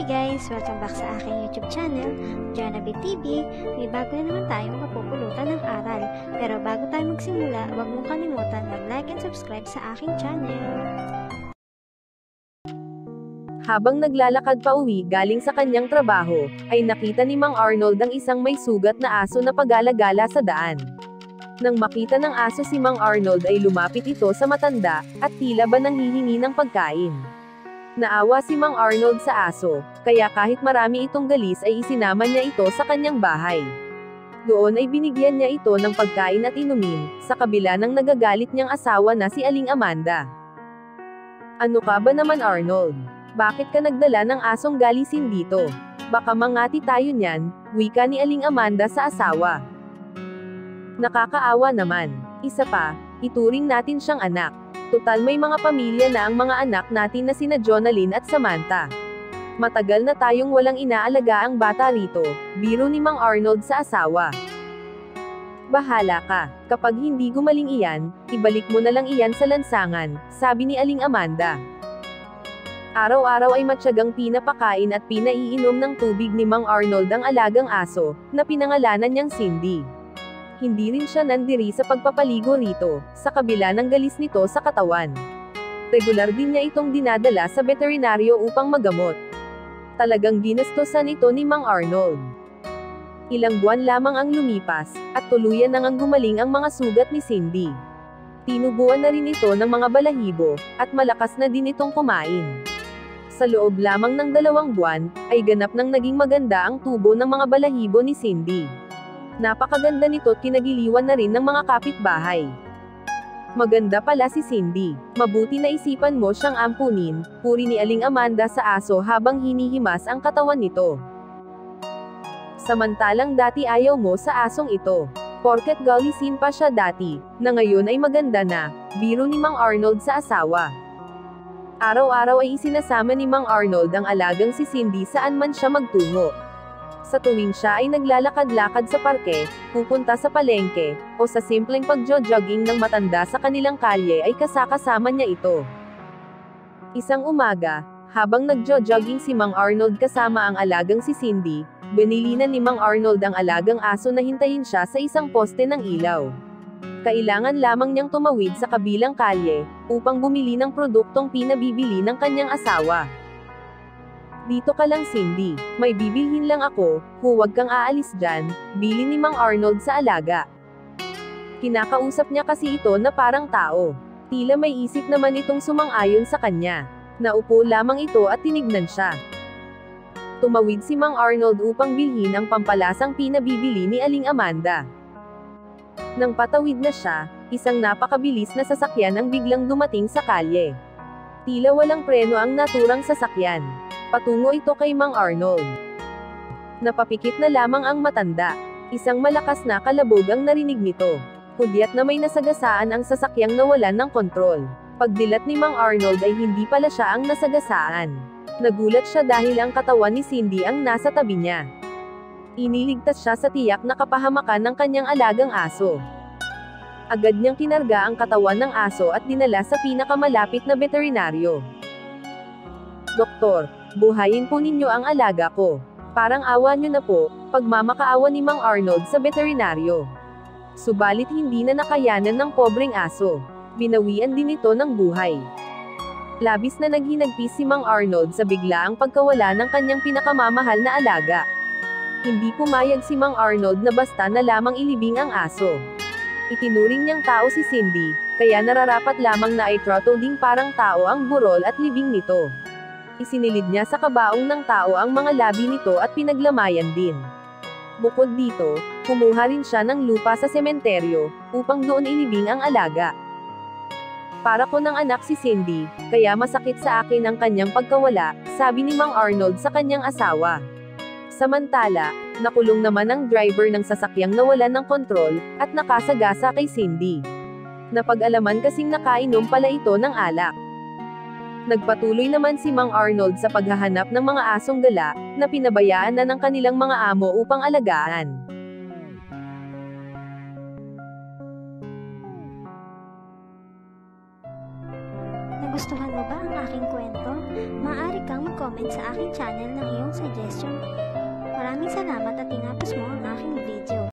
guys! Welcome back sa aking YouTube channel, Jonabit TV. May bago na naman tayong mapupulutan ng aral. Pero bago tayo magsimula, huwag mong kalimutan mag-like and subscribe sa aking channel. Habang naglalakad pa uwi galing sa kanyang trabaho, ay nakita ni Mang Arnold ang isang may sugat na aso na pag-alagala sa daan. Nang makita ng aso si Mang Arnold ay lumapit ito sa matanda, at tila ba nanghihingi ng pagkain. Naawa si Mang Arnold sa aso, kaya kahit marami itong galis ay isinama niya ito sa kanyang bahay. Doon ay binigyan niya ito ng pagkain at inumin, sa kabila ng nagagalit niyang asawa na si Aling Amanda. "Ano ka ba naman Arnold? Bakit ka nagdala ng asong galisin dito? Baka mangati tayo niyan," wika ni Aling Amanda sa asawa. "Nakakaawa naman. Isa pa, ituring natin siyang anak. Tutal may mga pamilya na ang mga anak natin na sina Jonalyn at Samantha. Matagal na tayong walang inaalaga ang bata rito," biro ni Mang Arnold sa asawa. "Bahala ka. Kapag hindi gumaling iyan, ibalik mo na lang iyan sa lansangan," sabi ni Aling Amanda. Araw-araw ay matyagang pinapakain at pinaiinom ng tubig ni Mang Arnold ang alagang aso, na pinangalanan niyang Cindy. Hindi rin siya nandiri sa pagpapaligo rito, sa kabila ng galis nito sa katawan. Regular din niya itong dinadala sa veterinaryo upang magamot. Talagang ginastosan ito ni Mang Arnold. Ilang buwan lamang ang lumipas, at tuluyan nang gumaling ang mga sugat ni Cindy. Tinubuan na rin ito ng mga balahibo, at malakas na din itong kumain. Sa loob lamang ng 2 buwan, ay ganap nang naging maganda ang tubo ng mga balahibo ni Cindy. Napakaganda nito't kinagiliwan na rin ng mga kapitbahay. "Maganda pala si Cindy. Mabuti na isipan mo siyang ampunin," puri ni Aling Amanda sa aso habang hinihimas ang katawan nito. "Samantalang dati ayaw mo sa asong ito. Porket galisin pa siya dati, na ngayon ay maganda na," biro ni Mang Arnold sa asawa. Araw-araw ay isinasama ni Mang Arnold ang alagang si Cindy saan man siya magtungo. Sa tuwing siya ay naglalakad-lakad sa parke, pupunta sa palengke, o sa simpleng pagjo-jogging ng matanda sa kanilang kalye ay kasama niya ito. Isang umaga, habang nagjo-jogging si Mang Arnold kasama ang alagang si Cindy, binilinan ni Mang Arnold ang alagang aso na hintayin siya sa isang poste ng ilaw. Kailangan lamang niyang tumawid sa kabilang kalye, upang bumili ng produktong pinabibili ng kanyang asawa. "Dito ka lang Cindy, may bibilhin lang ako, huwag kang aalis dyan," bili ni Mang Arnold sa alaga. Kinakausap niya kasi ito na parang tao. Tila may isip naman itong sumang-ayon sa kanya. Naupo lamang ito at tinignan siya. Tumawid si Mang Arnold upang bilhin ang pampalasang pinabibili ni Aling Amanda. Nang patawid na siya, isang napakabilis na sasakyan ang biglang dumating sa kalye. Tila walang preno ang naturang sasakyan. Patungo ito kay Mang Arnold. Napapikit na lamang ang matanda. Isang malakas na kalabog ang narinig nito. Hudyat na may nasagasaan ang sasakyang nawalan ng kontrol. Pagdilat ni Mang Arnold ay hindi pala siya ang nasagasaan. Nagulat siya dahil ang katawan ni Cindy ang nasa tabi niya. Iniligtas siya sa tiyak na kapahamakan ng kanyang alagang aso. Agad niyang kinarga ang katawan ng aso at dinala sa pinakamalapit na veterinaryo. "Doktor, buhayin po ninyo ang alaga ko. Parang awa niyo na po," pagmamakaawa ni Mang Arnold sa veterinaryo. Subalit hindi na nakayanan ng pobreng aso. Binawian din ito ng buhay. Labis na naghinagpis si Mang Arnold sa biglaang pagkawala ng kanyang pinakamamahal na alaga. Hindi pumayag si Mang Arnold na basta na lamang ilibing ang aso. Itinuring niyang tao si Cindy, kaya nararapat lamang na i-throttle ding parang tao ang burol at libing nito. Isinilid niya sa kabaong ng tao ang mga labi nito at pinaglamayan din. Bukod dito, kumuha rin siya ng lupa sa sementeryo, upang doon ilibing ang alaga. "Para ko ng anak si Cindy, kaya masakit sa akin ang kanyang pagkawala," sabi ni Mang Arnold sa kanyang asawa. Samantala, nakulong naman ang driver ng sasakyang nawalan ng kontrol, at nakasagasa kay Cindy. Napag-alaman kasing nakainom pala ito ng alak. Nagpatuloy naman si Mang Arnold sa paghahanap ng mga asong gala, na pinabayaan na ng kanilang mga amo upang alagaan. Nagustuhan mo ba ang aking kwento? Maaari kang mag-comment sa aking channel ng iyong suggestion. Maraming salamat at tinapos mo ang aking video.